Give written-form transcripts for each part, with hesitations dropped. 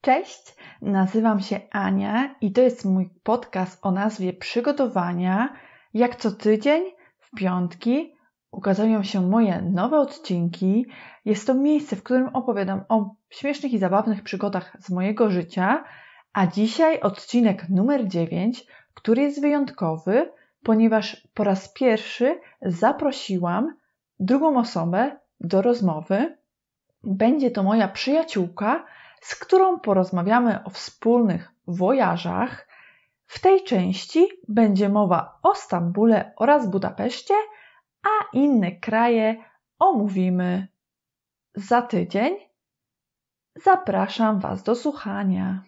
Cześć, nazywam się Ania i to jest mój podcast o nazwie Przygotowania. Jak co tydzień, w piątki, ukazują się moje nowe odcinki. Jest to miejsce, w którym opowiadam o śmiesznych i zabawnych przygodach z mojego życia. A dzisiaj odcinek numer 9, który jest wyjątkowy, ponieważ po raz pierwszy zaprosiłam drugą osobę do rozmowy. Będzie to moja przyjaciółka, z którą porozmawiamy o wspólnych wojażach. W tej części będzie mowa o Stambule oraz Budapeszcie, a inne kraje omówimy za tydzień. Zapraszam Was do słuchania.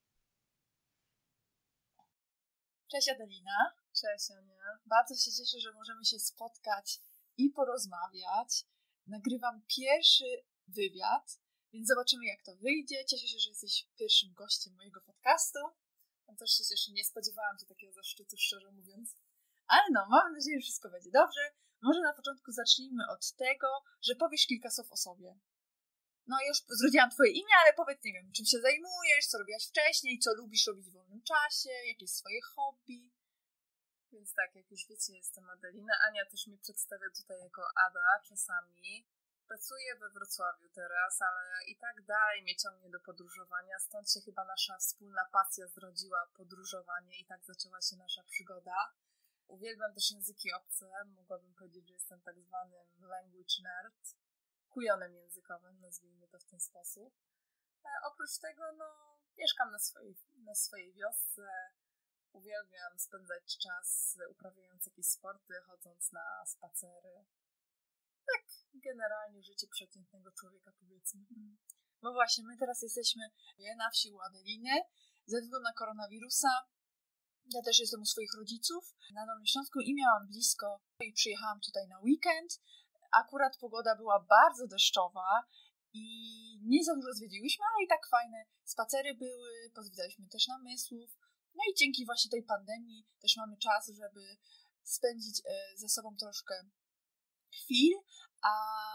Cześć Adelina. Cześć Ania. Bardzo się cieszę, że możemy się spotkać i porozmawiać. Nagrywam pierwszy wywiad, więc zobaczymy, jak to wyjdzie. Cieszę się, że jesteś pierwszym gościem mojego podcastu. Też się cieszę, nie spodziewałam się takiego zaszczytu, szczerze mówiąc. Ale mam nadzieję, że wszystko będzie dobrze. Może na początku zacznijmy od tego, że powiesz kilka słów o sobie. Ja już zrodziłam Twoje imię, ale powiedz, nie wiem, czym się zajmujesz, co robiłaś wcześniej, co lubisz robić w wolnym czasie, jakie jest swoje hobby. Więc tak, jak już wiecie, jestem Adelina. Ania też mnie przedstawia tutaj jako Ada czasami. Pracuję we Wrocławiu teraz, ale i tak dalej mnie ciągnie do podróżowania, stąd się chyba nasza wspólna pasja zrodziła, podróżowanie, i tak zaczęła się nasza przygoda. Uwielbiam też języki obce, mogłabym powiedzieć, że jestem tak zwanym language nerd, kujonem językowym, nazwijmy to w ten sposób. Oprócz tego, mieszkam na swojej wiosce, uwielbiam spędzać czas uprawiając jakieś sporty, chodząc na spacery. Tak, generalnie życie przeciętnego człowieka, powiedzmy. Bo właśnie, my teraz jesteśmy na wsi u Adeliny ze względu na koronawirusa. Ja też jestem u swoich rodziców na Dolnym Śląsku i miałam blisko i przyjechałam tutaj na weekend. Akurat pogoda była bardzo deszczowa i nie za dużo zwiedziłyśmy, ale i tak fajne spacery były, pozwiedzaliśmy też namysłów. I dzięki właśnie tej pandemii też mamy czas, żeby spędzić ze sobą troszkę chwil, a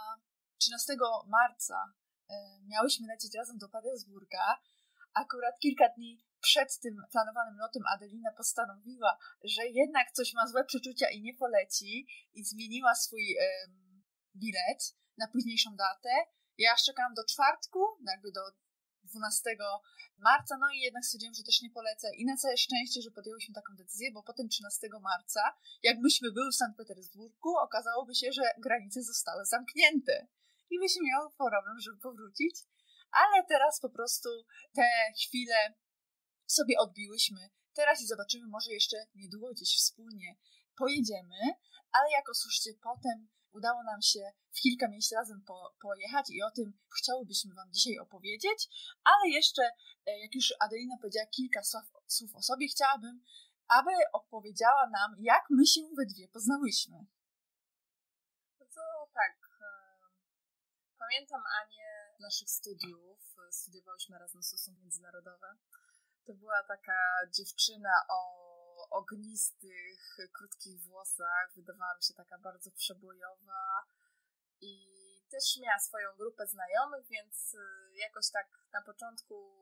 13 marca miałyśmy lecieć razem do Petersburga. Akurat kilka dni przed tym planowanym lotem Adelina postanowiła, że jednak coś ma złe przeczucia i nie poleci i zmieniła swój bilet na późniejszą datę. Ja aż czekałam do czwartku, jakby do 12 marca, i jednak stwierdziłam, że też nie polecę i na całe szczęście, że podjęłyśmy taką decyzję, bo potem 13 marca, jak myśmy były w Sankt Petersburgu, okazałoby się, że granice zostały zamknięte i byśmy miały problem, żeby powrócić, ale teraz po prostu te chwile sobie odbiłyśmy teraz i zobaczymy, może jeszcze niedługo gdzieś wspólnie pojedziemy, ale jak usłyszycie potem, udało nam się w kilka miejsc razem pojechać i o tym chciałybyśmy Wam dzisiaj opowiedzieć, ale jeszcze, jak już Adelina powiedziała kilka słów o sobie, chciałabym, aby opowiedziała nam, jak my się we dwie poznałyśmy. To tak, pamiętam Anię z naszych studiów, studiowałyśmy razem stosunki międzynarodowe. To była taka dziewczyna o ognistych, krótkich włosach, wydawała mi się taka bardzo przebojowa i też miała swoją grupę znajomych, więc jakoś tak na początku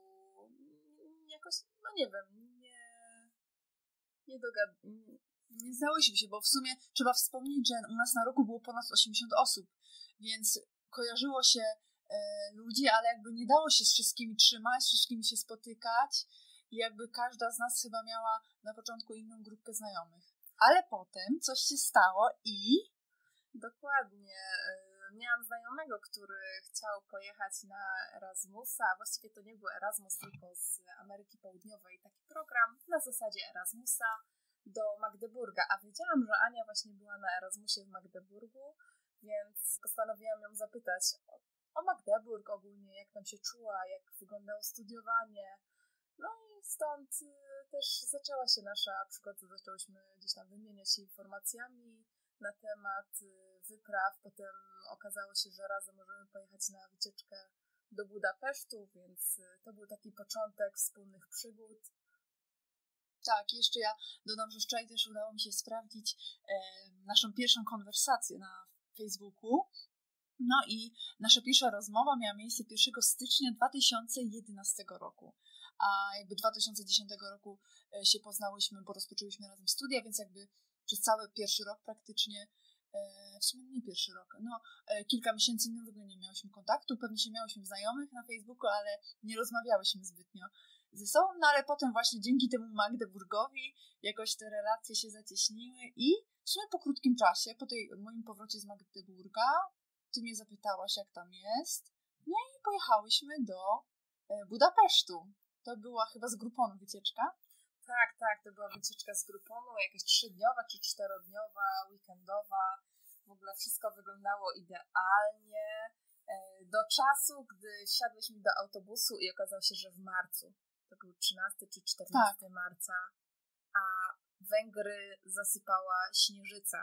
nie znałyśmy się, bo w sumie trzeba wspomnieć, że u nas na roku było ponad 80 osób, więc kojarzyło się ludzi, ale jakby nie dało się z wszystkimi trzymać, z wszystkimi się spotykać. I jakby każda z nas chyba miała na początku inną grupkę znajomych. Ale potem coś się stało i dokładnie miałam znajomego, który chciał pojechać na Erasmusa. Właściwie to nie był Erasmus, tylko z Ameryki Południowej taki program na zasadzie Erasmusa do Magdeburga. A wiedziałam, że Ania właśnie była na Erasmusie w Magdeburgu, więc postanowiłam ją zapytać o Magdeburg ogólnie, jak tam się czuła, jak wyglądało studiowanie. I stąd też zaczęła się nasza przygoda. Zaczęłyśmy gdzieś tam wymieniać się informacjami na temat wypraw. Potem okazało się, że razem możemy pojechać na wycieczkę do Budapesztu, więc to był taki początek wspólnych przygód. Tak, jeszcze ja dodam, że wczoraj też udało mi się sprawdzić naszą pierwszą konwersację na Facebooku. No i nasza pierwsza rozmowa miała miejsce 1 stycznia 2011 roku. A jakby 2010 roku się poznałyśmy, bo rozpoczęłyśmy razem studia, więc jakby przez cały pierwszy rok praktycznie, w sumie nie pierwszy rok, kilka miesięcy w ogóle nie miałyśmy kontaktu, pewnie się miałyśmy znajomych na Facebooku, ale nie rozmawiałyśmy zbytnio ze sobą, no ale potem właśnie dzięki temu Magdeburgowi jakoś te relacje się zacieśniły i w sumie po krótkim czasie, po moim powrocie z Magdeburga, ty mnie zapytałaś, jak tam jest, no i pojechałyśmy do Budapesztu. To była chyba z Grouponu wycieczka. Tak, to była wycieczka z Grouponu, jakaś 3-dniowa czy 4-dniowa, weekendowa. W ogóle wszystko wyglądało idealnie. Do czasu, gdy wsiadłyśmy do autobusu i okazało się, że w marcu, to był 13 czy 14 marca, a Węgry zasypała śnieżyca.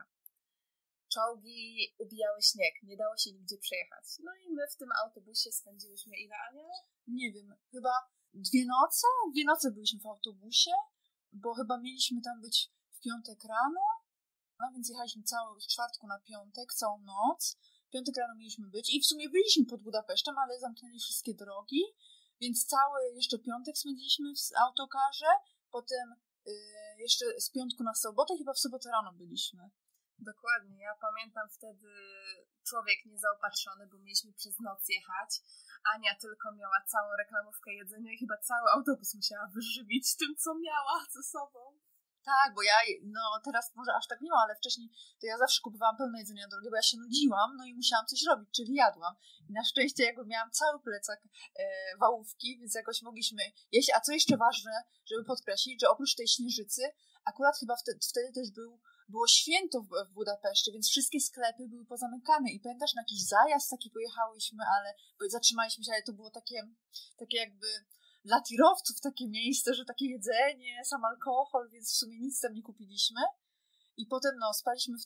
Czołgi ubijały śnieg, nie dało się nigdzie przejechać. No i my w tym autobusie spędziłyśmy ile, Ania? Nie wiem, chyba 2 noce? 2 noce byliśmy w autobusie, bo chyba mieliśmy tam być w piątek rano, no więc jechaliśmy z czwartku na piątek, całą noc. W piątek rano mieliśmy być i w sumie byliśmy pod Budapesztem, ale zamknęli wszystkie drogi, więc cały jeszcze piątek spędziliśmy w autokarze, potem jeszcze z piątku na sobotę, chyba w sobotę rano byliśmy. Dokładnie, ja pamiętam wtedy człowiek niezaopatrzony, bo mieliśmy przez noc jechać. Ania tylko miała całą reklamówkę jedzenia i chyba cały autobus musiała wyżywić tym, co miała ze sobą. Tak, bo ja, teraz może aż tak nie ma, ale wcześniej to ja zawsze kupowałam pełne jedzenie na drogę, bo ja się nudziłam, no i musiałam coś robić, czyli jadłam. I na szczęście jakby miałam cały plecak wałówki, więc jakoś mogliśmy jeść. A co jeszcze ważne, żeby podkreślić, że oprócz tej śnieżycy, akurat chyba wtedy też było święto w Budapeszcie, więc wszystkie sklepy były pozamykane i pamiętasz, na jakiś zajazd taki pojechałyśmy, ale zatrzymaliśmy się, ale to było takie jakby dla tirowców takie miejsce, że takie jedzenie, sam alkohol, więc w sumie nic tam nie kupiliśmy. I potem spaliśmy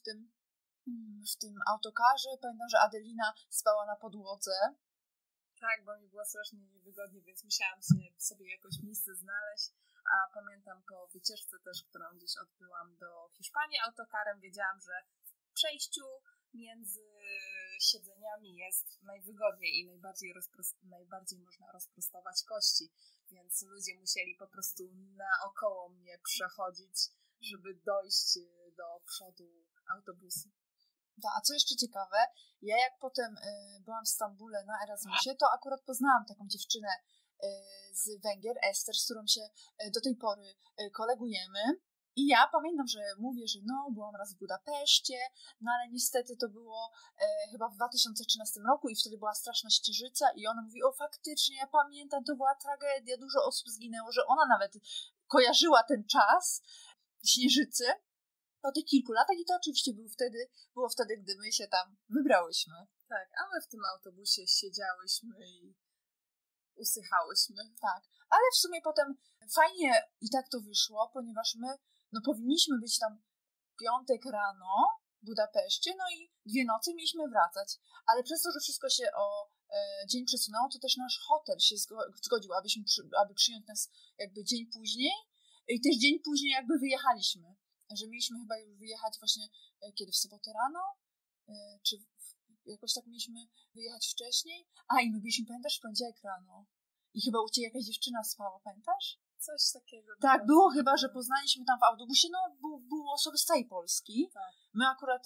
w tym autokarze. Pamiętam, że Adelina spała na podłodze. Tak, bo mi było strasznie niewygodnie, więc musiałam sobie jakoś miejsce znaleźć. A pamiętam po wycieczce też, którą gdzieś odbyłam do Hiszpanii autokarem, wiedziałam, że w przejściu między siedzeniami jest najwygodniej i najbardziej można rozprostować kości, więc ludzie musieli po prostu naokoło mnie przechodzić, żeby dojść do przodu autobusu. A co jeszcze ciekawe, ja jak potem byłam w Stambule na Erasmusie, to akurat poznałam taką dziewczynę z Węgier, Ester, z którą się do tej pory kolegujemy. I ja pamiętam, że mówię, że byłam raz w Budapeszcie, ale niestety to było chyba w 2013 roku i wtedy była straszna śnieżyca i ona mówi, faktycznie, ja pamiętam, to była tragedia, dużo osób zginęło, że ona nawet kojarzyła ten czas śnieżycy po tych kilku latach i to oczywiście było wtedy, gdy my się tam wybrałyśmy. Tak, a my w tym autobusie siedziałyśmy i usychałyśmy. Tak, ale w sumie potem fajnie i tak to wyszło, ponieważ my powinniśmy być tam piątek rano w Budapeszcie, i 2 noce mieliśmy wracać, ale przez to, że wszystko się o dzień przesunęło, to też nasz hotel się zgodził, aby przyjąć nas jakby dzień później i też dzień później jakby wyjechaliśmy, że mieliśmy chyba już wyjechać właśnie kiedy w sobotę rano, czy jakoś tak mieliśmy wyjechać wcześniej, i my byliśmy, pamiętasz, w poniedziałek rano i chyba u ciebie jakaś dziewczyna spała, pamiętasz? Coś takiego. Tak, było chyba, że poznaliśmy tam w autobusie, były osoby z całej Polski. Tak. My akurat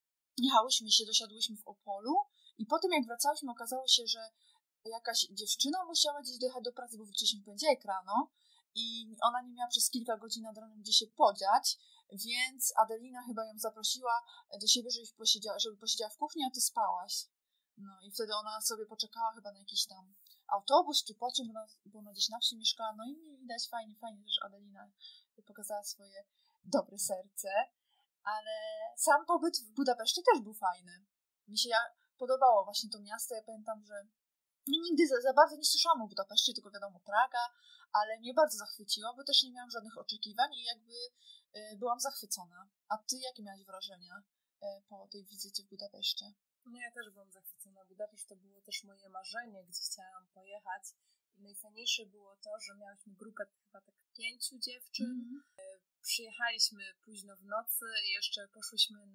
dosiadłyśmy w Opolu i potem jak wracałyśmy, okazało się, że jakaś dziewczyna musiała gdzieś dojechać do pracy, bo wróciliśmy w poniedziałek rano i ona nie miała przez kilka godzin nad ranem gdzie się podziać, więc Adelina chyba ją zaprosiła do siebie, żeby posiedziała w kuchni, a ty spałaś. I wtedy ona sobie poczekała chyba na jakiś tam autobus czy pociąg, bo ona gdzieś na wsi mieszkała, i widać fajnie, że Adelina pokazała swoje dobre serce, ale sam pobyt w Budapeszcie też był fajny. Mi się podobało właśnie to miasto, ja pamiętam, że nigdy za bardzo nie słyszałam o Budapeszcie, tylko wiadomo Praga, ale mnie bardzo zachwyciło, bo też nie miałam żadnych oczekiwań i jakby byłam zachwycona. A ty jakie miałaś wrażenia po tej wizycie w Budapeszcie? No ja też byłam zachwycona. Budapeszt to było też moje marzenie, gdzie chciałam pojechać. I najfajniejsze było to, że miałyśmy grupę chyba tak 5 dziewczyn. Przyjechaliśmy późno w nocy i jeszcze poszłyśmy na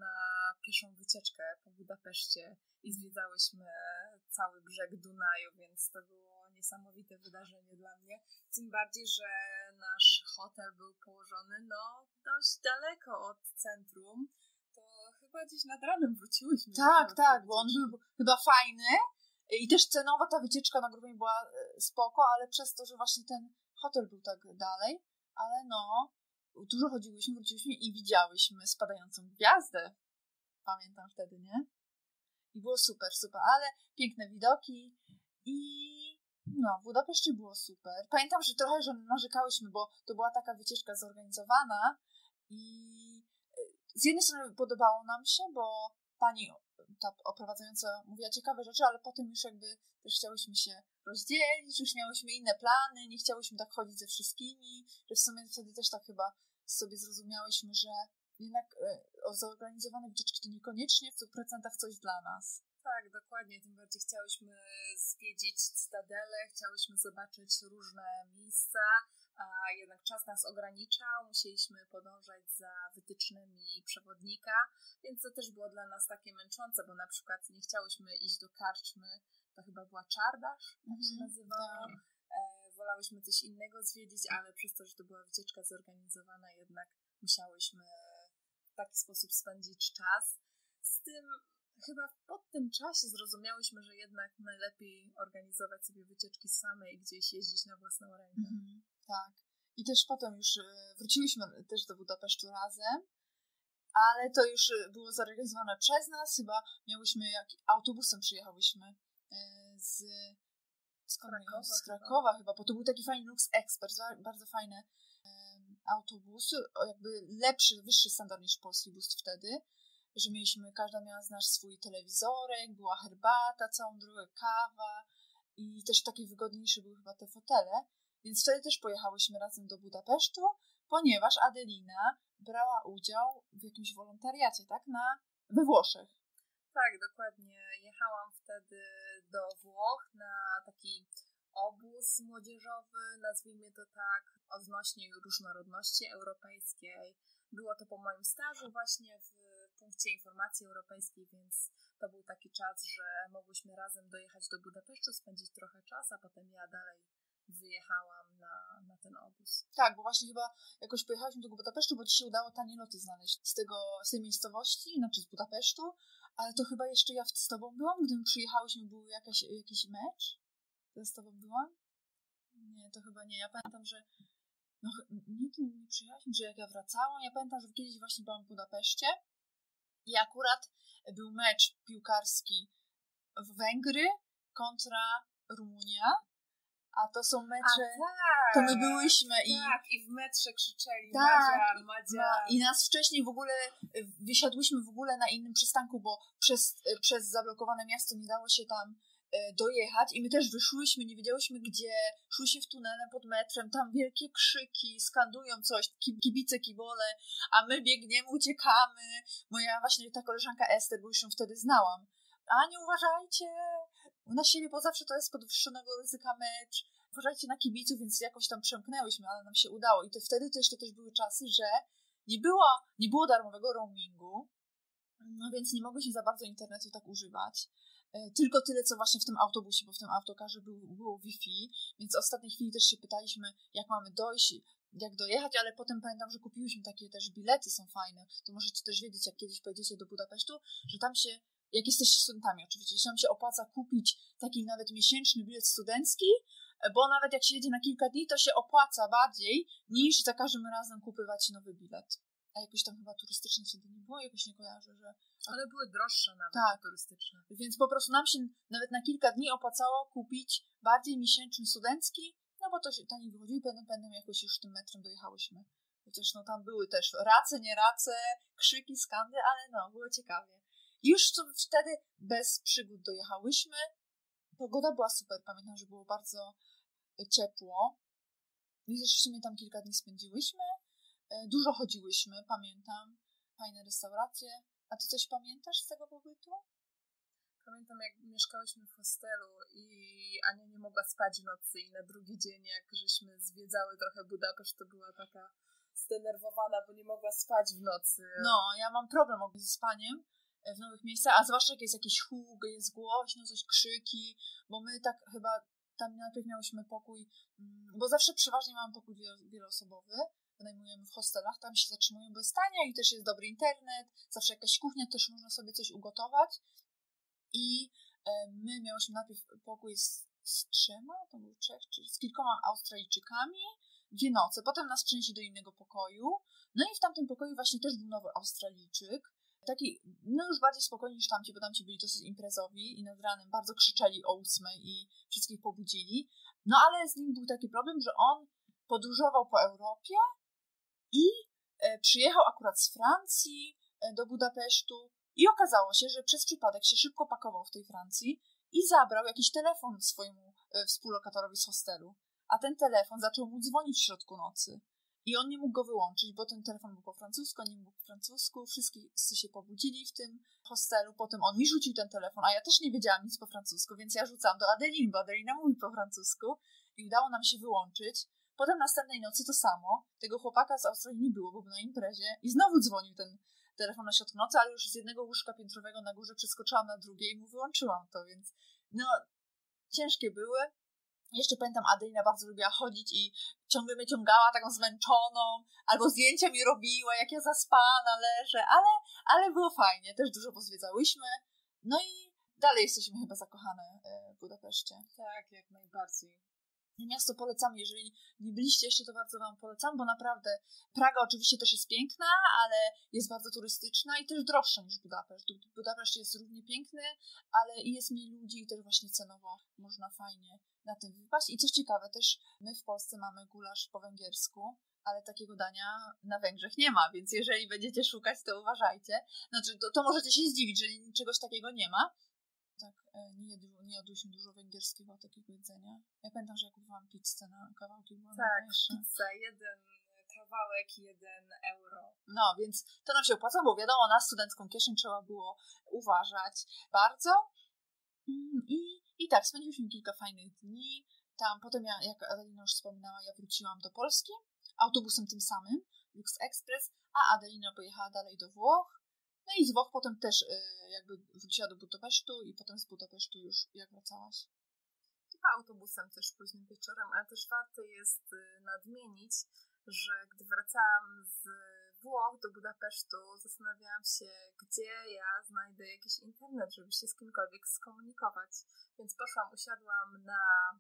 pieszą wycieczkę po Budapeszcie i zwiedzałyśmy cały brzeg Dunaju, więc to było niesamowite wydarzenie dla mnie. Tym bardziej, że nasz hotel był położony dość daleko od centrum. To chyba gdzieś nad ranem wróciłyśmy. Tak, bo on był chyba fajny i też cenowo ta wycieczka na grupie była spoko, ale przez to, że właśnie ten hotel był tak dalej, ale dużo chodziłyśmy, wróciłyśmy i widziałyśmy spadającą gwiazdę. Pamiętam wtedy, nie? I było super, ale piękne widoki i w Budapeszcie było super. Pamiętam, że trochę narzekałyśmy, bo to była taka wycieczka zorganizowana i z jednej strony podobało nam się, bo pani ta oprowadzająca mówiła ciekawe rzeczy, ale potem już jakby też chciałyśmy się rozdzielić, już miałyśmy inne plany, nie chciałyśmy tak chodzić ze wszystkimi, że w sumie wtedy też tak chyba sobie zrozumiałyśmy, że jednak zorganizowane wycieczki to niekoniecznie w 100% coś dla nas. Tak, dokładnie. Tym bardziej chciałyśmy zwiedzić Cytadelę, chciałyśmy zobaczyć różne miejsca, a jednak czas nas ograniczał, musieliśmy podążać za wytycznymi przewodnika, więc to też było dla nas takie męczące, bo na przykład nie chciałyśmy iść do karczmy, to chyba była Czardasz, tak się nazywało. Tak. Wolałyśmy coś innego zwiedzić, ale przez to, że to była wycieczka zorganizowana, jednak musiałyśmy w taki sposób spędzić czas. Z tym chyba po tym czasie zrozumiałyśmy, że jednak najlepiej organizować sobie wycieczki same i gdzieś jeździć na własną rękę. Tak. I też potem już wróciłyśmy też do Budapesztu razem, ale to już było zorganizowane przez nas. Chyba autobusem przyjechałyśmy z Krakowa chyba, bo to był taki fajny Lux Express, bardzo fajny autobus, jakby lepszy, wyższy standard niż polski bus wtedy, że każda miała nasz swój telewizorek, była herbata, całą drogę kawa i też takie wygodniejsze były chyba te fotele, więc wtedy też pojechałyśmy razem do Budapesztu, ponieważ Adelina brała udział w jakimś wolontariacie, tak? We Włoszech. Tak, dokładnie. Jechałam wtedy do Włoch na taki obóz młodzieżowy, nazwijmy to tak, odnośnie różnorodności europejskiej. Było to po moim stażu właśnie w punkcie informacji europejskiej, więc to był taki czas, że mogłyśmy razem dojechać do Budapesztu, spędzić trochę czasu, a potem ja dalej wyjechałam na ten obóz. Tak, bo właśnie chyba jakoś pojechałyśmy do Budapesztu, bo ci się udało tanie loty znaleźć z tej miejscowości, znaczy z Budapesztu, ale to chyba jeszcze ja z tobą byłam, gdy przyjechałyśmy, był jakiś mecz? Ja z tobą byłam? Nie, to chyba nie. Ja pamiętam, że nie przyjechałyśmy, że jak ja wracałam, ja pamiętam, że kiedyś właśnie byłam w Budapeszcie i akurat był mecz piłkarski w Węgry kontra Rumunia, a to są mecze, to my byłyśmy i w metrze krzyczeli Madzia. I nas wcześniej w ogóle wysiadłyśmy w ogóle na innym przystanku, bo przez zablokowane miasto nie dało się tam dojechać i my też wyszłyśmy, nie wiedziałyśmy gdzie, szłyśmy w tunelem pod metrem, tam wielkie krzyki, skandują coś, kibice, kibole, a my biegniemy, uciekamy. Moja właśnie ta koleżanka Ester, bo już ją wtedy znałam. A nie uważajcie na siebie, bo zawsze to jest podwyższonego ryzyka mecz. Uważajcie na kibiców, więc jakoś tam przemknęłyśmy, ale nam się udało. I to wtedy to jeszcze też były czasy, że nie było darmowego roamingu, no więc nie mogłyśmy za bardzo internetu tak używać. Tylko tyle, co właśnie w tym autobusie, bo w tym autokarze było Wi-Fi, więc w ostatniej chwili też się pytaliśmy, jak mamy dojść, jak dojechać, ale potem pamiętam, że kupiłyśmy takie też bilety, są fajne. To możecie też wiedzieć, jak kiedyś pojedziecie do Budapesztu, że tam się, jak jesteście studentami oczywiście, że tam się opłaca kupić taki nawet miesięczny bilet studencki, bo nawet jak się jedzie na kilka dni, to się opłaca bardziej, niż za każdym razem kupywać nowy bilet. A jakoś tam chyba turystyczne wtedy nie było, jakoś nie kojarzę, że... Ale były droższe nawet turystyczne. Więc po prostu nam się nawet na kilka dni opłacało kupić bardziej miesięczny studencki, no bo to się taniej wychodziło i pamiętam jakoś już tym metrem dojechałyśmy. Chociaż tam były też race, nie race, krzyki, skandy, ale było ciekawie. I już wtedy bez przygód dojechałyśmy. Pogoda była super, pamiętam, że było bardzo ciepło. I też w sumie tam kilka dni spędziłyśmy. Dużo chodziłyśmy, pamiętam. Fajne restauracje. A ty coś pamiętasz z tego pobytu? Pamiętam, jak mieszkałyśmy w hostelu i Ania nie mogła spać w nocy i na drugi dzień, jak żeśmy zwiedzały trochę Budapeszt, to była taka zdenerwowana, bo nie mogła spać w nocy. No, ja mam problem ze spaniem w nowych miejscach, a zwłaszcza jak jest jakiś huk, jest głośno, coś krzyki, bo my tak chyba tam najpierw miałyśmy pokój, bo zawsze przeważnie mamy pokój wieloosobowy, wynajmujemy w hostelach, tam się zatrzymujemy, bo jest tanie i też jest dobry internet, zawsze jakaś kuchnia, też można sobie coś ugotować i my miałyśmy najpierw pokój z 3, to był 3, czy z kilkoma Australijczykami, 2 noce, potem nas przenieśli do innego pokoju, no i w tamtym pokoju właśnie też był nowy Australijczyk, taki, no już bardziej spokojny niż tamci, bo tamci byli dosyć imprezowi i nad ranem bardzo krzyczeli o 8 i wszystkich pobudzili, no ale z nim był taki problem, że on podróżował po Europie i przyjechał akurat z Francji do Budapesztu i okazało się, że przez przypadek się szybko pakował w tej Francji i zabrał jakiś telefon swojemu współlokatorowi z hostelu, a ten telefon zaczął mu dzwonić w środku nocy. I on nie mógł go wyłączyć, bo ten telefon był po francusku, on nie był po francusku, wszyscy się pobudzili w tym hostelu, potem on mi rzucił ten telefon, a ja też nie wiedziałam nic po francusku, więc ja rzucałam do Adeliny, bo Adelina mówi po francusku i udało nam się wyłączyć. Potem następnej nocy to samo, tego chłopaka z Australii nie było, bo był na imprezie i znowu dzwonił ten telefon na środku nocy, ale już z jednego łóżka piętrowego na górze przeskoczyłam na drugie i mu wyłączyłam to, więc no ciężkie były. Jeszcze pamiętam, Adelina bardzo lubiła chodzić i ciągle mnie ciągała taką zmęczoną, albo zdjęcia mi robiła, jak ja zaspana leżę, ale było fajnie, też dużo pozwiedzałyśmy. No i dalej jesteśmy chyba zakochane w Budapeszcie. Tak, jak najbardziej. Miasto polecam, jeżeli nie byliście jeszcze, to bardzo wam polecam, bo naprawdę Praga oczywiście też jest piękna, ale jest bardzo turystyczna i też droższa niż Budapeszt. Budapeszt jest równie piękny, ale i jest mniej ludzi i też właśnie cenowo można fajnie na tym wypaść. I coś ciekawe, też my w Polsce mamy gulasz po węgiersku, ale takiego dania na Węgrzech nie ma, więc jeżeli będziecie szukać, to uważajcie. Znaczy, to możecie się zdziwić, że czegoś takiego nie ma. Tak, nie jadłyśmy dużo węgierskiego takiego jedzenia. Ja pamiętam, że ja kupowałam pizzę na kawałki. Tak, pizza, 1 kawałek, 1 euro. No, więc to nam się opłaca, bo wiadomo, na studencką kieszeń trzeba było uważać bardzo. I tak, spędziliśmy kilka fajnych dni. Tam potem ja, jak Adelina już wspominała, ja wróciłam do Polski autobusem tym samym, Lux Express, a Adelina pojechała dalej do Włoch. No i z Włoch potem też jakby wróciła do Budapesztu i potem z Budapesztu już jak wracałaś? Chyba autobusem też późnym wieczorem, ale też warto jest nadmienić, że gdy wracałam z Włoch do Budapesztu, zastanawiałam się, gdzie ja znajdę jakiś internet, żeby się z kimkolwiek skomunikować. Więc poszłam, usiadłam na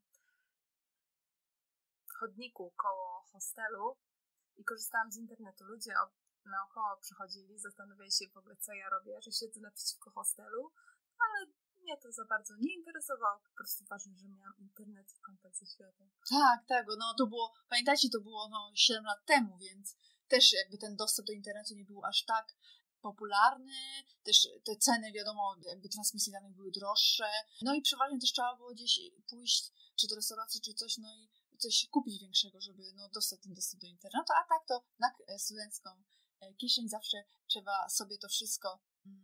chodniku koło hostelu i korzystałam z internetu. Ludzie naokoło przychodzili, zastanawiali się w ogóle, co ja robię, że siedzę naprzeciwko hostelu, ale mnie to za bardzo nie interesowało, po prostu ważne, że miałam internet i kontakt ze światem. Tak, no to było, pamiętajcie, to było 7 lat temu, więc też jakby ten dostęp do internetu nie był aż tak popularny, też te ceny, wiadomo, jakby transmisji danych były droższe, no i przeważnie też trzeba było gdzieś pójść, czy do restauracji, czy coś, no i coś kupić większego, żeby dostać ten dostęp do internetu, a tak to na studencką kieszeń zawsze trzeba sobie to wszystko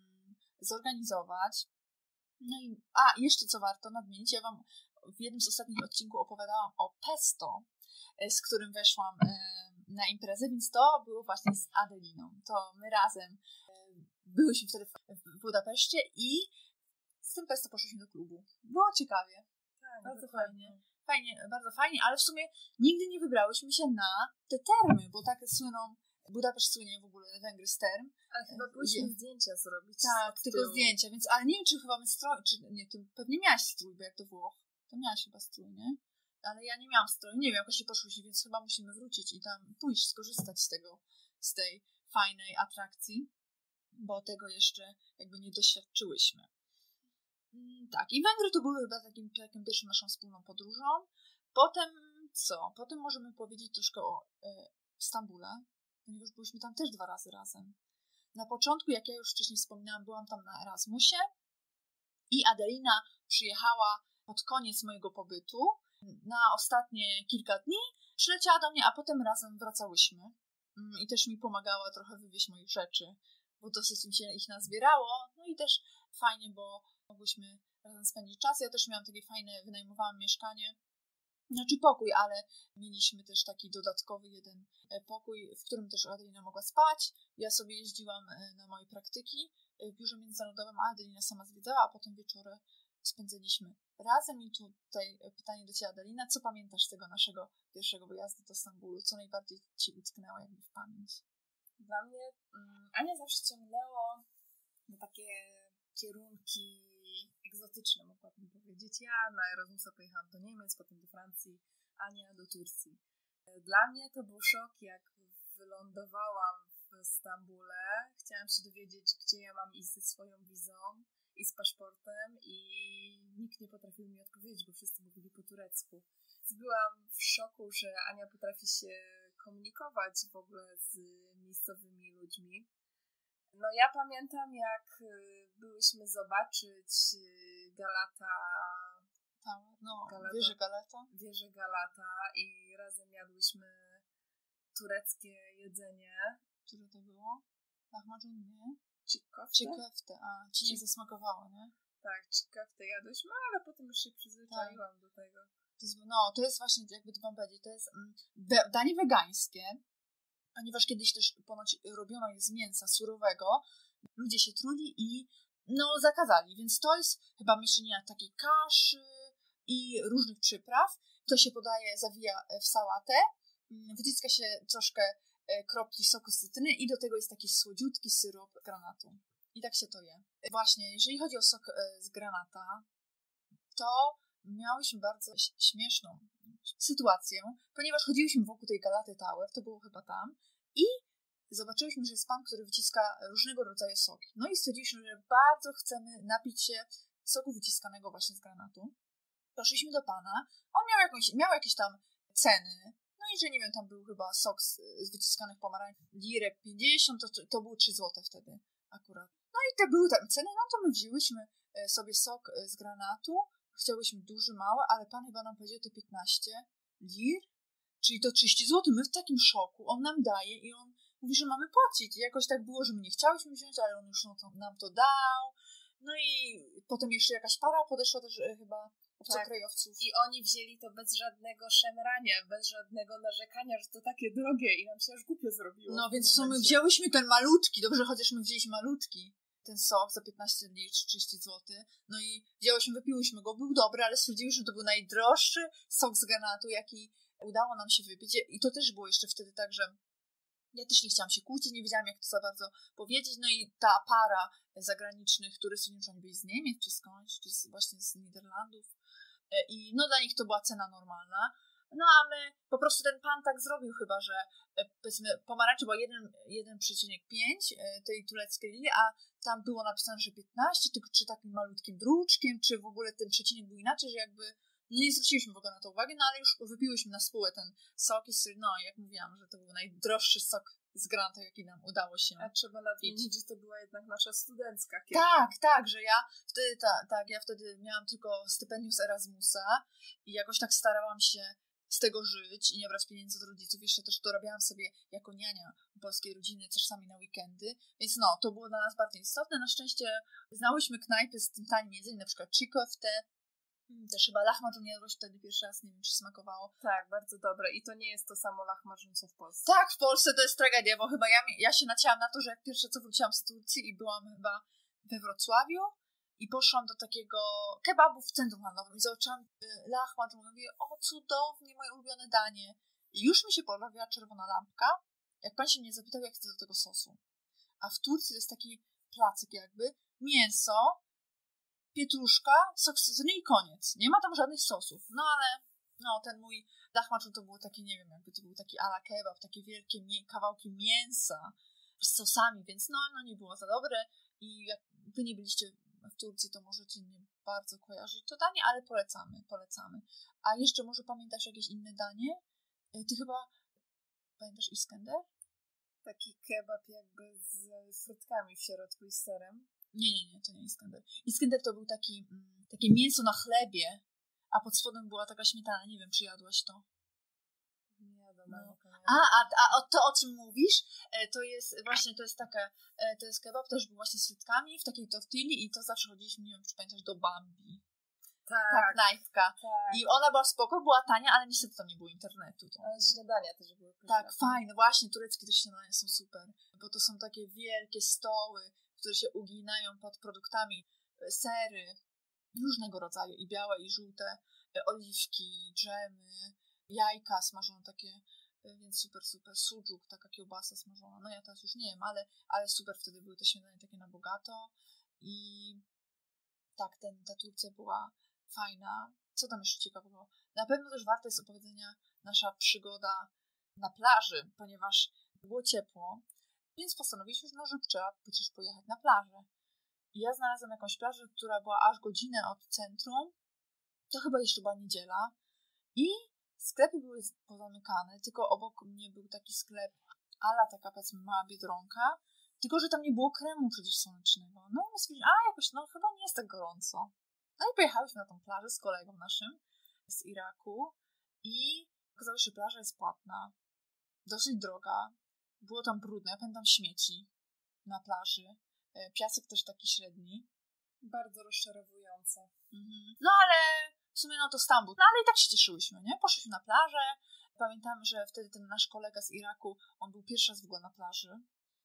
zorganizować. No i, jeszcze co warto nadmienić, ja wam w jednym z ostatnich odcinków opowiadałam o pesto, z którym weszłam na imprezę, więc to było właśnie z Adeliną. To my razem byłyśmy wtedy w Budapeszcie i z tym pesto poszliśmy do klubu. Było ciekawie. Tak, bardzo fajnie. Bardzo fajnie, ale w sumie nigdy nie wybrałyśmy się na te termy, bo tak słyną, Budapeszt słynie w ogóle, Węgry z term. Ale chyba byłyśmy zdjęcia zrobić. Tak, tylko zdjęcia, więc, ale nie wiem, czy chyba my strój, czy nie, ty pewnie miałaś strój, bo jak do Włoch, to miałaś chyba strój, nie? Ale ja nie miałam stroju, nie wiem, jakoś się poszłyśmy, więc chyba musimy wrócić i tam pójść, skorzystać z tej fajnej atrakcji, bo tego jeszcze jakby nie doświadczyłyśmy. Tak, i Węgry to były chyba takim pierwszą naszą wspólną podróżą. Potem co? Potem możemy powiedzieć troszkę o Stambule, ponieważ byliśmy tam też 2 razy razem. Na początku, jak ja już wcześniej wspominałam, byłam tam na Erasmusie i Adelina przyjechała pod koniec mojego pobytu na ostatnie kilka dni, przyleciała do mnie, a potem razem wracałyśmy i też mi pomagała trochę wywieźć moich rzeczy, bo dosyć mi się ich nazbierało, no i też fajnie, bo mogłyśmy razem spędzić czas. Ja też miałam takie fajne, wynajmowałam mieszkanie Znaczy pokój, ale mieliśmy też taki dodatkowy jeden pokój, w którym też Adelina mogła spać. Ja sobie jeździłam na moje praktyki w biurze międzynarodowym, a Adelina sama zwiedzała, a potem wieczory spędziliśmy razem. I tutaj pytanie do Ciebie, Adelina, co pamiętasz z tego naszego pierwszego wyjazdu do Stambulu? Co najbardziej Ci utknęło jakby w pamięć? Dla mnie Ania zawsze ciągnęło na takie kierunki egzotyczne, mogłabym powiedzieć. Ja na Erasmusa pojechałam do Niemiec, potem do Francji, Ania do Turcji. Dla mnie to był szok, jak wylądowałam w Stambule. Chciałam się dowiedzieć, gdzie ja mam iść ze swoją wizą i z paszportem i nikt nie potrafił mi odpowiedzieć, bo wszyscy mówili po turecku. Byłam w szoku, że Ania potrafi się komunikować w ogóle z miejscowymi ludźmi. No ja pamiętam, jak byłyśmy zobaczyć Galata Tower, wieżę Galata i razem jadłyśmy tureckie jedzenie. Które to było? Lahmacun, nie? Çiğ Ci nie zasmakowało, nie? Tak, çiğ köfte jadłyśmy, ale potem już się przyzwyczaiłam do tego. To jest właśnie, jakby to wam powiedzieć, to jest danie wegańskie, ponieważ kiedyś też ponoć robiono je z mięsa surowego, ludzie się truli i zakazali, więc to jest chyba mieszanina takiej kaszy i różnych przypraw. To się podaje, zawija w sałatę, wyciska się troszkę kropli soku z cytryny i do tego jest taki słodziutki syrop granatu. I tak się to je. Właśnie, jeżeli chodzi o sok z granata, to miałyśmy bardzo śmieszną sytuację, ponieważ chodziłyśmy wokół tej Galaty Tower, to było chyba tam, i zobaczyliśmy, że jest pan, który wyciska różnego rodzaju soki. No i stwierdziliśmy, że bardzo chcemy napić się soku wyciskanego właśnie z granatu. Poszliśmy do pana, on miał jakieś tam ceny, no i że nie wiem, tam był chyba sok z wyciskanych pomarańczy, lirę 50, to było 3 zł wtedy akurat. No i te były tam ceny, no to my wzięłyśmy sobie sok z granatu, chciałyśmy duży, mały, ale pan chyba nam powiedział te 15 lir, czyli to 30 zł. My w takim szoku, on nam daje i on mówi, że mamy płacić. I jakoś tak było, że my nie chciałyśmy wziąć, ale on już nam to dał. No i potem jeszcze jakaś para podeszła też chyba obcokrajowców. I oni wzięli to bez żadnego szemrania, bez żadnego narzekania, że to takie drogie i nam się aż głupio zrobiło. No więc w sumie wzięłyśmy ten malutki, dobrze, chociaż my wzięliśmy malutki, ten sok za 15 lir czy 30 zł. No i wypiłyśmy go, był dobry, ale stwierdziłyśmy, że to był najdroższy sok z granatu, jaki udało nam się wypić. I to też było jeszcze wtedy tak, że ja też nie chciałam się kłócić, nie wiedziałam, jak to za bardzo powiedzieć. No i ta para zagranicznych turystów, nie wiem, czy oni byli z Niemiec, czy skądś, czy właśnie z Niderlandów. I no dla nich to była cena normalna. No a my, po prostu ten pan tak zrobił chyba, że powiedzmy pomarańczy była 1,5 tej tureckiej lili, a tam było napisane, że 15, czy takim malutkim druczkiem, czy w ogóle ten przecinek był inaczej, że jakby nie zwróciliśmy w ogóle na to uwagi, no ale już wypiłyśmy na spółę ten sok i no jak mówiłam, że to był najdroższy sok z granatu, jaki nam udało się. A trzeba nadmienić, że to była jednak nasza studencka kieszeń. Tak, że ja wtedy miałam tylko stypendium z Erasmusa i jakoś tak starałam się z tego żyć i nie brać pieniędzy od rodziców. Jeszcze też dorabiałam sobie jako niania polskiej rodziny, czasami na weekendy. Więc to było dla nas bardzo istotne. Na szczęście znałyśmy knajpy z tym tanim jedzeniem, na przykład çiğ köfte, też chyba lahmacun jadłaś wtedy pierwszy raz, nie wiem, czy smakowało. Tak, bardzo dobre. I to nie jest to samo lahmacun, co w Polsce. Tak, w Polsce to jest tragedia, bo chyba ja się nacięłam na to, że jak pierwsze co wróciłam z Turcji i byłam chyba we Wrocławiu i poszłam do takiego kebabu w centrum handlowym i zobaczyłam lahmacun i mówię, o cudownie, moje ulubione danie. I już mi się pojawiła czerwona lampka, jak pan się mnie zapytał, jak chcę do tego sosu. A w Turcji to jest taki placyk jakby, mięso, pietruszka, sok z cytryny i koniec. Nie ma tam żadnych sosów. No ale ten mój lahmacun to było takie, nie wiem, jakby to był taki ala kebab, takie wielkie kawałki mięsa z sosami, więc nie było za dobre. I jak wy nie byliście w Turcji, to możecie nie bardzo kojarzyć to danie, ale polecamy. A jeszcze może pamiętasz jakieś inne danie? Ty chyba pamiętasz Iskender? Taki kebab jakby z frytkami w środku i z serem. Nie, to nie Iskender. Iskender to był takie mięso na chlebie, a pod spodem była taka śmietana. Nie wiem, czy jadłaś to. Nie jadłam. A to, o czym mówisz, to jest to jest kebab, też był właśnie z frytkami w takiej tortilli i to zawsze chodziliśmy, nie wiem, czy pamiętasz, do Bambi. Tak, knajpka. Tak. I ona była spoko, była tania, ale niestety tam nie było internetu. Ale śniadania też były pyszne. Tak, fajne. Właśnie, tureckie też śniadania są super. Bo to są takie wielkie stoły, które się uginają pod produktami. Sery różnego rodzaju, i białe, i żółte, oliwki, dżemy, jajka smażone takie, więc super. Sujuk, taka kiełbasa smażona. No ja teraz już nie wiem, ale super wtedy były te śniadania takie na bogato. I tak, ta Turcja była fajna. Co tam jeszcze ciekawego? Na pewno też warto jest opowiedzenia nasza przygoda na plaży, ponieważ było ciepło, więc postanowiliśmy, że trzeba przecież pojechać na plażę. I ja znalazłam jakąś plażę, która była aż godzinę od centrum. To chyba jeszcze była niedziela. I sklepy były pozamykane, tylko obok mnie był taki sklep ala taka, powiedzmy, mała Biedronka, tylko że tam nie było kremu przeciwsłonecznego. No i my stwierdziliśmy, jakoś, no chyba nie jest tak gorąco. No i pojechałyśmy na tą plażę z kolegą naszym z Iraku i okazało się, że plaża jest płatna, dosyć droga, było tam brudne, ja pamiętam śmieci na plaży, piasek też taki średni. Bardzo rozczarowujące. No ale w sumie to Stambuł. No ale i tak się cieszyłyśmy, nie? Poszliśmy na plażę. Pamiętam, że wtedy ten nasz kolega z Iraku, on był pierwszy raz w ogóle na plaży.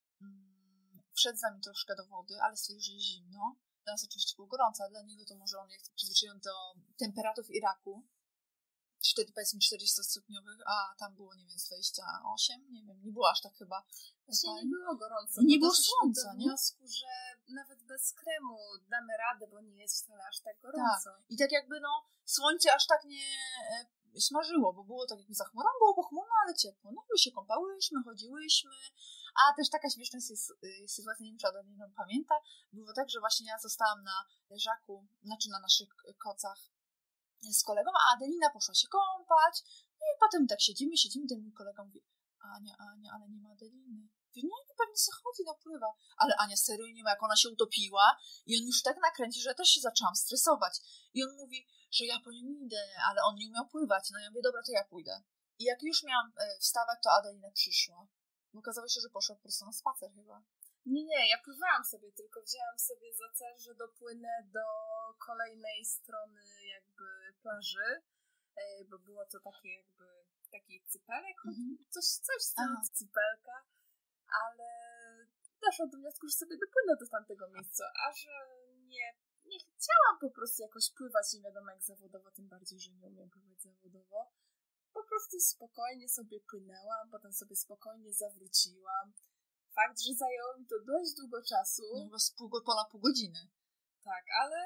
Wszedł z nami troszkę do wody, ale stwierdził, że jest zimno. Dla nas oczywiście było gorąco, a dla niego to może on jest przyzwyczajony do temperatur w Iraku. Wtedy powiedzmy 40-stopniowych, a tam było, nie wiem, 28, nie wiem, nie było aż tak chyba. Właśnie nie było gorąco. I nie było słońca, nie? Wniosku, że nawet bez kremu damy radę, bo nie jest wcale aż tak gorąco. Tak. I tak jakby słońce aż tak nie smażyło, bo było tak jakby za chmurą, było pochmurno, ale ciepło. No my się kąpałyśmy, chodziłyśmy, a też taka śmieszna sytuacja, nie wiem, czy Adelina pamięta, było tak, że właśnie ja zostałam na leżaku, znaczy na naszych kocach z kolegą, a Adelina poszła się kąpać. No i potem tak siedzimy, ten mój kolega mówi, Ania, ale nie ma Adeliny. Mówię, nie, pewnie sobie chodzi, pływa. Ale Ania serio nie ma, jak ona się utopiła i on już tak nakręci, że ja też się zaczęłam stresować. I on mówi, że ja po nią idę, ale on nie umiał pływać. No ja mówię, dobra, to ja pójdę. I jak już miałam wstawać, to Adelina przyszła. Okazało się, że poszła po prostu na spacer chyba. Nie, ja pływałam sobie, tylko wzięłam sobie za cel, że dopłynę do kolejnej strony jakby plaży, bo było to takie jakby taki cypelek, coś w stylu cypelka, ale doszłam do wniosku, że sobie dopłynę do tamtego miejsca, a że nie chciałam po prostu jakoś pływać, nie wiadomo jak zawodowo, tym bardziej, że nie umiem pływać zawodowo. Po prostu spokojnie sobie płynęłam, potem sobie spokojnie zawróciłam. Fakt, że zajęło mi to dość długo czasu. Ponad pół godziny. Tak, ale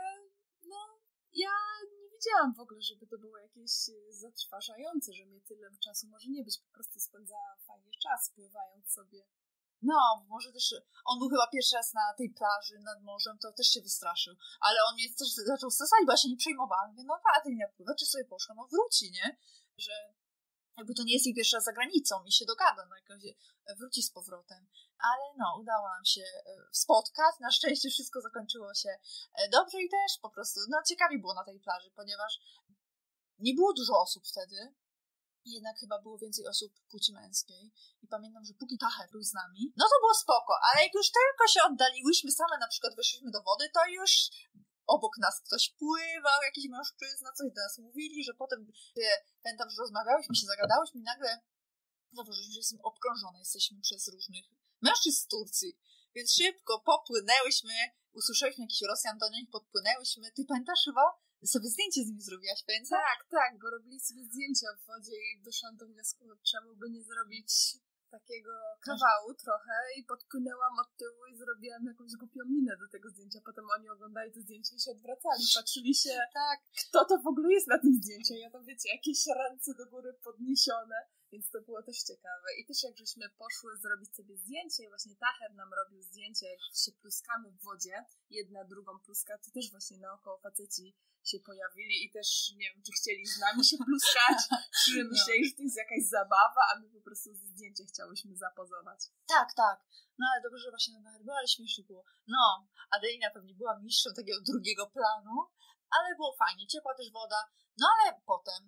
ja nie widziałam w ogóle, żeby to było jakieś zatrważające, że mnie tyle czasu może nie być. Po prostu spędzałam fajnie czas, pływając sobie. No, może też, on był chyba pierwszy raz na tej plaży nad morzem, to też się wystraszył. Ale on mnie też zaczął stresować, bo ja się nie przejmowałam. Mówię, Adelina pływa, czy sobie poszła? Wróci, nie? Że jakby to nie jest jej pierwszy raz za granicą i się dogada, jakoś wróci z powrotem. Ale udało nam się spotkać. Na szczęście wszystko zakończyło się dobrze i też po prostu, ciekawie było na tej plaży, ponieważ nie było dużo osób wtedy. Jednak chyba było więcej osób płci męskiej. I pamiętam, że póki Taher był z nami, to było spoko, ale jak już tylko się oddaliłyśmy, same na przykład weszliśmy do wody, to już obok nas ktoś pływał, jakiś mężczyzna, coś do nas mówili, że potem pamiętam, że rozmawiałyśmy się, zagadałyśmy i nagle zauważyliśmy, że jesteśmy obkrążone, jesteśmy przez różnych mężczyzn z Turcji. Więc szybko popłynęłyśmy, usłyszałyśmy jakiś Rosjan, do nich podpłynęłyśmy. Ty pamiętasz chyba? Sobie zdjęcie z nimi zrobiłaś, pamiętasz? Tak, bo robili sobie zdjęcia w wodzie i doszłam do wniosku, czemu by nie zrobić takiego kawału trochę i podpłynęłam od tyłu i zrobiłam jakąś głupią minę do tego zdjęcia. Potem oni oglądali to zdjęcie i się odwracali. Patrzyli się, kto to w ogóle jest na tym zdjęciu. Ja tam, wiecie, jakieś ręce do góry podniesione, więc to było też ciekawe. I też jak żeśmy poszły zrobić sobie zdjęcie i właśnie Taher nam robił zdjęcie, jak się pluskamy w wodzie, jedna drugą pluska, to też właśnie naokoło faceci się pojawili i też, nie wiem, czy chcieli z nami się pluskać, czy myśleli, że to jest jakaś zabawa, a my po prostu ze zdjęcia chciałyśmy zapozować. Tak. No ale dobrze, że właśnie na było, ale śmiesznie było. Adelina pewnie była mistrzem takiego drugiego planu, ale było fajnie, ciepła też woda. No ale potem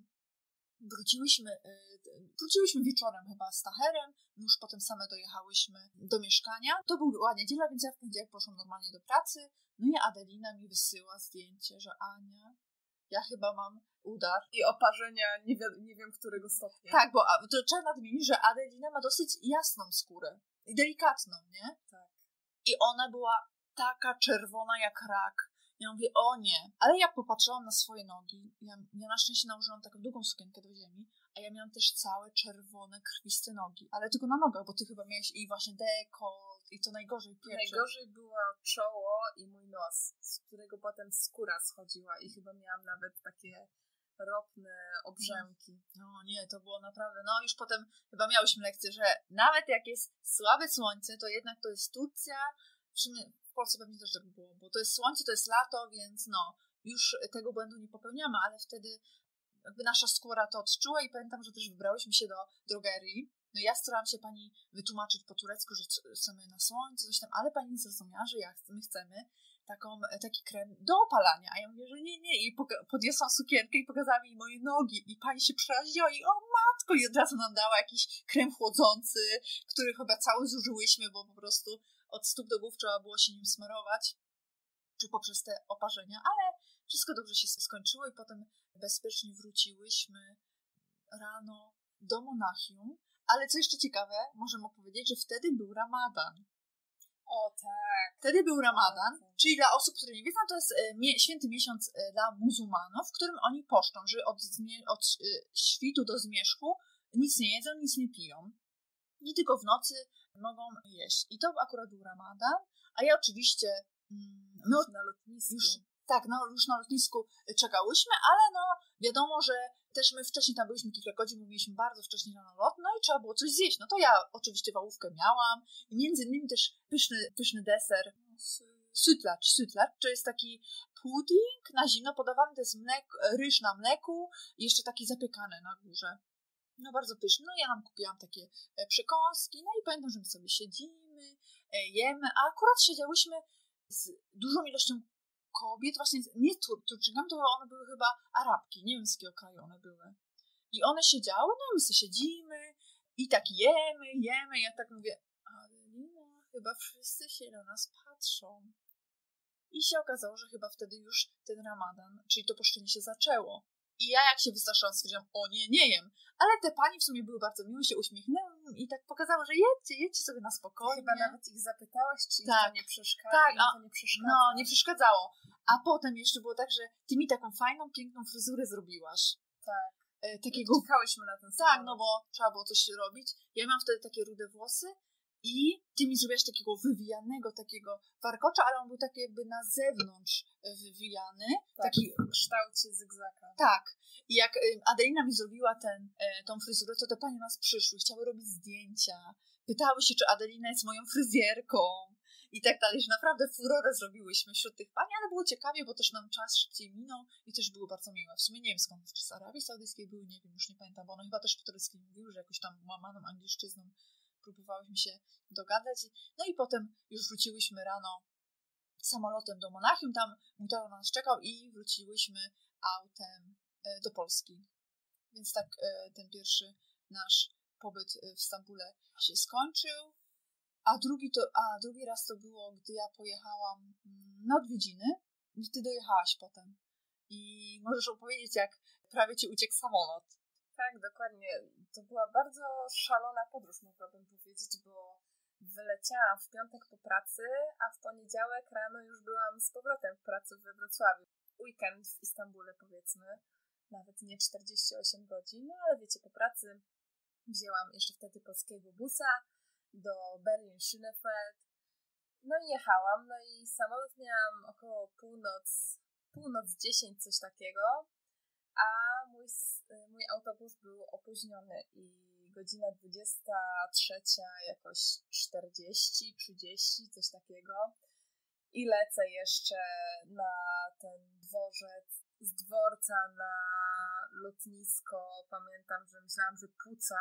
wróciłyśmy wieczorem chyba z Taherem, już potem same dojechałyśmy do mieszkania. To była niedziela, więc ja w poniedziałek poszłam normalnie do pracy. No i Adelina mi wysyła zdjęcie, że Ania, Ja chyba mam udar. I oparzenia nie wiem którego stopnia. Tak, bo to trzeba nadmienić, że Adelina ma dosyć jasną skórę. I delikatną, nie? Tak. I ona była taka czerwona jak rak. Ja mówię, o nie. Ale jak popatrzyłam na swoje nogi, ja na szczęście nałożyłam taką długą sukienkę do ziemi, a ja miałam też całe czerwone, krwiste nogi. Ale tylko na nogach, bo ty chyba miałeś i właśnie dekolt, i to najgorzej pierwsze. Najgorzej było czoło i mój nos, z którego potem skóra schodziła i chyba miałam nawet takie ropne obrzęki. No nie, to było naprawdę, no już potem chyba miałyśmy lekcję, że nawet jak jest słabe słońce, to jednak to jest Turcja, w Polsce pewnie też tak było, bo to jest słońce, to jest lato, więc no, już tego błędu nie popełniamy, ale wtedy jakby nasza skóra to odczuła i pamiętam, że też wybrałyśmy się do drogerii. No ja starałam się pani wytłumaczyć po turecku, że chcemy na słońce, coś tam, ale pani nie zrozumiała, że my chcemy taki krem do opalania, a ja mówię, że nie, i podniosłam sukienkę i pokazała mi moje nogi i pani się przeraziła i o matko, i od razu nam dała jakiś krem chłodzący, który chyba cały zużyłyśmy, bo po prostu od stóp do głów trzeba było się nim smarować, czy poprzez te oparzenia, ale wszystko dobrze się skończyło i potem bezpiecznie wróciłyśmy rano do Monachium, ale co jeszcze ciekawe, możemy opowiedzieć, że wtedy był Ramadan. O tak. Wtedy był Ramadan, czyli dla osób, które nie wiedzą, to jest święty miesiąc dla muzułmanów, w którym oni poszczą, że od świtu do zmierzchu nic nie jedzą, nic nie piją. I tylko w nocy mogą jeść. I to akurat był Ramadan, a ja oczywiście... na lotnisku. Już na lotnisku czekałyśmy, ale no wiadomo, że też my wcześniej tam byliśmy kilka godzin, mówiliśmy bardzo wcześnie na lot, no i trzeba było coś zjeść. No to ja oczywiście wałówkę miałam i między innymi też pyszny deser. Sütlaç, to jest taki pudding na zimno podawany, to jest ryż na mleku i jeszcze taki zapiekany na górze. No bardzo pyszny. No ja nam kupiłam takie przekąski, no i pamiętam, że my sobie siedzimy, jemy, a akurat siedziałyśmy z dużą ilością kobiet, właśnie nie Turczynkami, to one były chyba Arabki, nie wiem z jakiego kraju one były. I one siedziały, no i my sobie siedzimy i tak jemy, ja tak mówię, Adelina, chyba wszyscy się na nas patrzą. I się okazało, że chyba wtedy już ten Ramadan, czyli to poszczenie się zaczęło. I ja jak się wystraszyłam, stwierdziłam, o nie jem. Ale te pani w sumie były bardzo miłe, się uśmiechnęły i tak pokazały, że jedźcie sobie na spokojnie. Chyba nawet ich zapytałaś, czy tak, to nie przeszkadza. Tak, to nie przeszkadza. No, nie przeszkadzało. A potem jeszcze było tak, że ty mi taką fajną, piękną fryzurę zrobiłaś. Tak. Takiego... Czekałyśmy na ten samolot. Tak, no bo trzeba było coś robić. Ja miałam wtedy takie rude włosy i ty mi zrobiłaś takiego wywijanego, takiego warkocza, ale on był taki jakby na zewnątrz wywijany. Tak, taki w kształcie zygzaka. Tak. I jak Adelina mi zrobiła tą fryzurę, to te panie nas przyszły, chciały robić zdjęcia, pytały się, czy Adelina jest moją fryzjerką i tak dalej, że naprawdę furorę zrobiłyśmy wśród tych pani, ale było ciekawie, bo też nam czas szybciej minął i też było bardzo miłe. W sumie nie wiem skąd, czy z Arabii Saudyjskiej były, nie wiem, już nie pamiętam, bo one chyba też po tureckiej mówiły, że jakoś tam łamaną angielszczyzną próbowałyśmy się dogadać. No i potem już wróciłyśmy rano samolotem do Monachium, tam mój tata nas czekał i wróciłyśmy autem do Polski. Więc tak ten pierwszy nasz pobyt w Stambule się skończył, a drugi raz to było, gdy ja pojechałam na odwiedziny i ty dojechałaś potem. I możesz opowiedzieć, jak prawie ci uciekł samolot. Tak, dokładnie. To była bardzo szalona podróż, mogłabym powiedzieć, bo wyleciałam w piątek po pracy, a w poniedziałek rano już byłam z powrotem w pracy we Wrocławiu. Weekend w Istambule, powiedzmy. Nawet nie 48 godzin, no ale wiecie, po pracy wzięłam jeszcze wtedy polskiego busa do Berlin-Schönefeld. No i jechałam, no i samolot miałam około północ 10, coś takiego, a mój autobus był opóźniony i godzina 23, jakoś 40, 30, coś takiego. I lecę jeszcze na ten dworzec, z dworca na lotnisko. Pamiętam, że myślałam, że płuca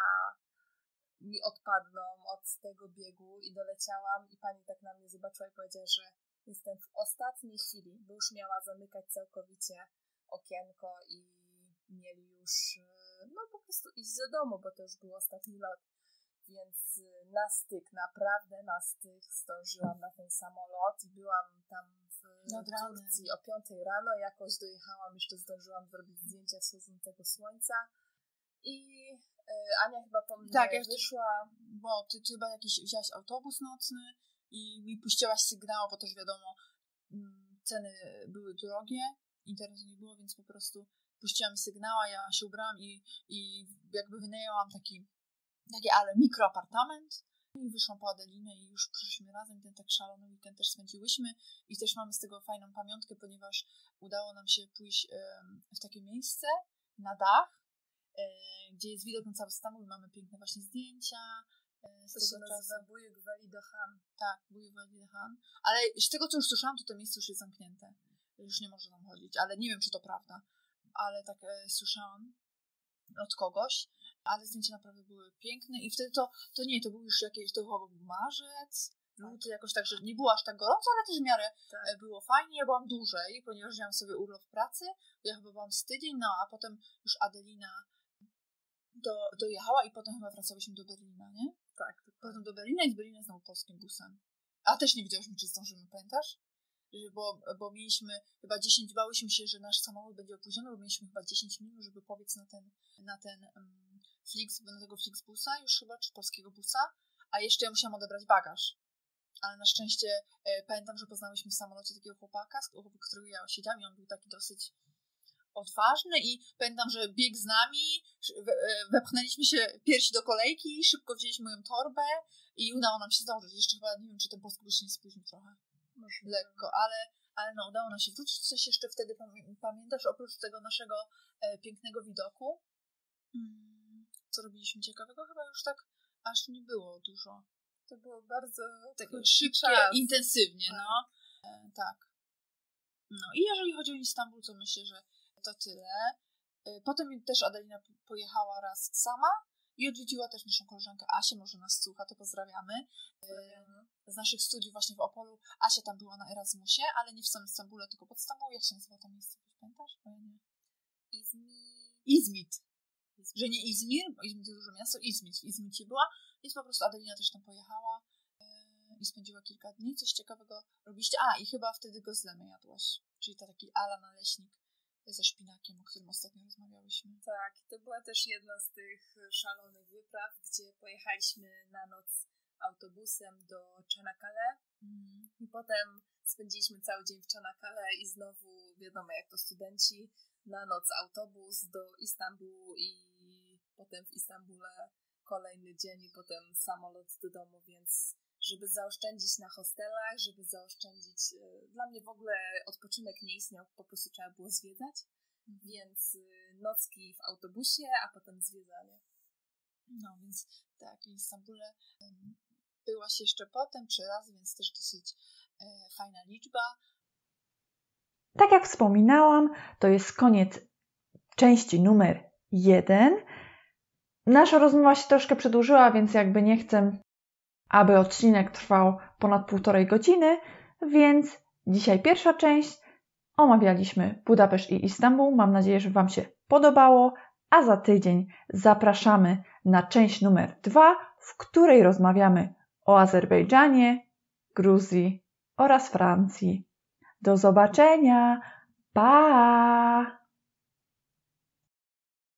mi odpadną od tego biegu i doleciałam i pani tak na mnie zobaczyła i powiedziała, że jestem w ostatniej chwili, bo już miała zamykać całkowicie okienko i mieli już po prostu iść do domu, bo to już był ostatni lot. Więc naprawdę na styk zdążyłam na ten samolot i byłam tam w Turcji o 5 rano. Jakoś dojechałam, jeszcze zdążyłam zrobić zdjęcia wschodzącego słońca. I Ania chyba po mnie wyszła. Bo ty chyba jakiś wzięłaś autobus nocny i mi puściłaś sygnał, bo też wiadomo, ceny były drogie, internetu nie było, więc po prostu puściła mi sygnała, ja się ubrałam i jakby wynajęłam taki mikroapartament i wyszłam po Adelinę i już przyszliśmy razem, ten tak szalony weekend też spędziłyśmy i też mamy z tego fajną pamiątkę, ponieważ udało nam się pójść w takie miejsce na dach, gdzie jest widok na cały Stambuł i mamy piękne właśnie zdjęcia. To się nazywa Buyuk Vali Dohan. Tak, Buyuk Vali Dohan. Ale z tego, co już słyszałam, to miejsce już jest zamknięte. Już nie może tam chodzić, ale nie wiem, czy to prawda. Ale tak słyszałam od kogoś, ale zdjęcia naprawdę były piękne i wtedy to był już jakieś, to był marzec, luty, jakoś tak, że nie było aż tak gorąco, ale też w miarę było fajnie. Ja byłam dłużej, ponieważ miałam sobie urlop w pracy, ja chyba byłam z tydzień, a potem już Adelina dojechała i potem chyba wracałyśmy do Berlina, nie? Tak. Potem do Berlina i z Berlina znowu polskim busem. A też nie wiedziałyśmy, czy zdążymy, pamiętasz? Bo mieliśmy chyba bałyśmy się, że nasz samolot będzie opóźniony, bo mieliśmy chyba 10 minut, żeby pobiec na tego Flixbusa już chyba, czy polskiego busa, a jeszcze ja musiałam odebrać bagaż. Ale na szczęście pamiętam, że poznałyśmy w samolocie takiego chłopaka, obok którego ja siedziałam i on był taki dosyć odważny i pamiętam, że biegł z nami, wepchnęliśmy się piersi do kolejki, szybko wzięliśmy moją torbę i udało nam się zdążyć. Jeszcze chyba, nie wiem, czy ten polski bus się nie spóźnił trochę. Lekko, ale udało nam się wrócić. Coś jeszcze wtedy pamiętasz, oprócz tego naszego pięknego widoku? Co robiliśmy ciekawego? Chyba już tak aż nie było dużo. To było bardzo szybkie, intensywnie, tak. No i jeżeli chodzi o Istanbul, to myślę, że to tyle. Potem też Adelina pojechała raz sama i odwiedziła też naszą koleżankę Asię, może nas słucha, to pozdrawiamy. Z naszych studiów właśnie w Opolu. Asia tam była na Erasmusie, ale nie w samym Stambule, tylko pod Stambuł. Jak się nazywa to miejsce? Pamiętasz? Bo ja nie. Izmit. Że nie Izmir, bo Izmit to duże miasto. Izmit. W Izmicie była, więc po prostu Adelina też tam pojechała i spędziła kilka dni. Coś ciekawego robiliście. I chyba wtedy gozlemy jadłaś. Czyli to taki ala naleśnik ze szpinakiem, o którym ostatnio rozmawiałyśmy. Tak, to była też jedna z tych szalonych wypraw, gdzie pojechaliśmy na noc autobusem do Çanakkale i potem spędziliśmy cały dzień w Çanakkale i znowu, wiadomo jak to studenci, na noc autobus do Istambułu i potem w Istambule kolejny dzień i potem samolot do domu, więc żeby zaoszczędzić na hostelach, żeby zaoszczędzić, dla mnie w ogóle odpoczynek nie istniał, po prostu trzeba było zwiedzać, więc nocki w autobusie, a potem zwiedzanie. No więc tak, w Istambule byłaś jeszcze potem 3 razy, więc też dosyć fajna liczba. Tak jak wspominałam, to jest koniec części numer 1. Nasza rozmowa się troszkę przedłużyła, więc jakby nie chcę, aby odcinek trwał ponad 1,5 godziny, więc dzisiaj pierwsza część. Omawialiśmy Budapeszt i Istanbul. Mam nadzieję, że Wam się podobało, a za tydzień zapraszamy na część numer 2, w której rozmawiamy o Azerbejdżanie, Gruzji oraz Francji. Do zobaczenia! Pa!